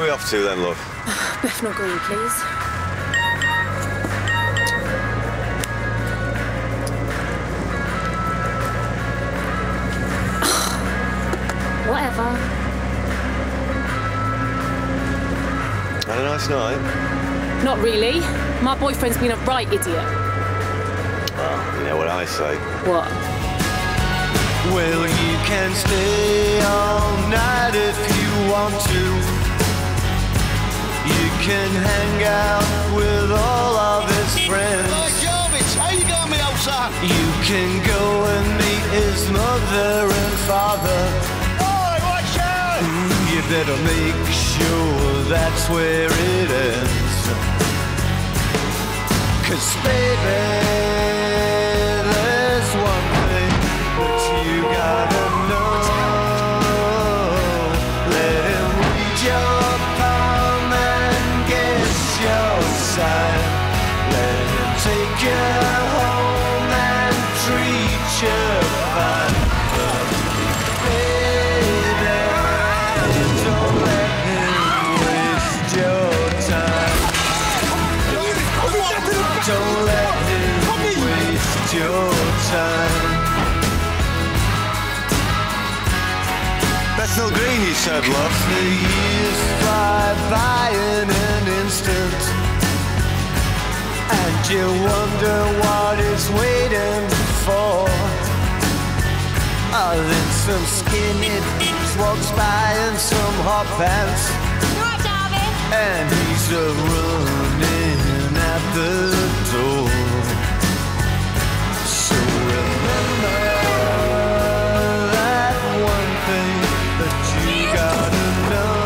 we off to then, love? Bethnal Green, please. Whatever. Had a nice night? Not really. My boyfriend's been a right idiot. Well, you know what I say. What? Well, you can stay all night if you want to. You can hang out with all of his friends. Hey, Jarvis, how you going, me old son? You can go and meet his mother and father. Oi, right, Sharon! You better make sure that's where it ends. 'Cause baby, there's one thing that you gotta know. Let him read your palm and guess your sign. Let him take you home and treat you fine. Baby, don't let him waste your time. Don't let him waste your time. Bethnal Green, you said, love. The years fly by in an instant, and you wonder what it's waiting for. Oh, then some skinny dudes walks by in some hot pants, Right, Darwin. and he's running at the door. So remember that one thing that you gotta know.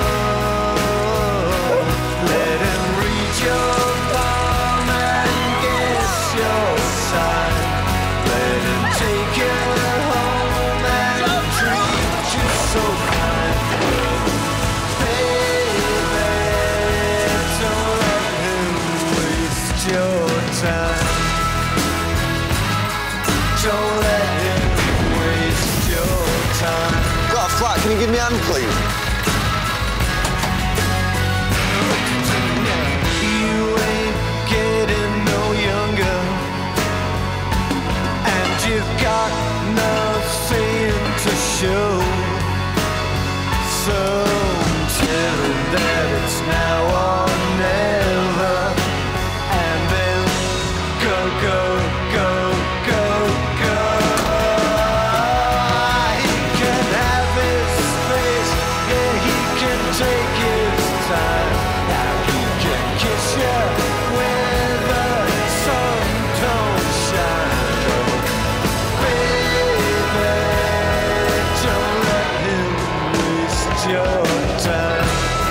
Let him read your palm and guess your sign. Let him take you home and treat you so kind. Baby, don't let him waste your time. Don't let him waste your time. Got a flat, can you give me a hand, please? You ain't getting no younger, and you've got nothing to show. So tell him that it's now or never, and then go, go, go, go, go. He can have his space, yeah, he can take his time. Now he can kiss you where the sun don't shine. Oh, baby, don't let him waste your time.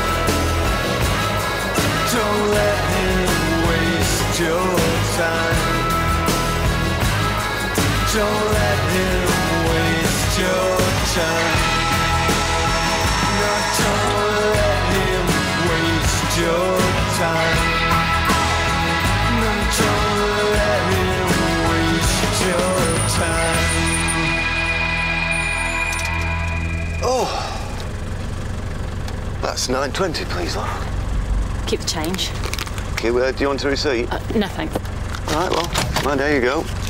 Don't let him waste your time. Don't let him waste your time. No, don't let him waste your time. No, don't let him waste your time. Oh. That's £9.20, please, love. Keep the change. Okay, well, do you want a receipt? No, thanks. Right, well, there you go.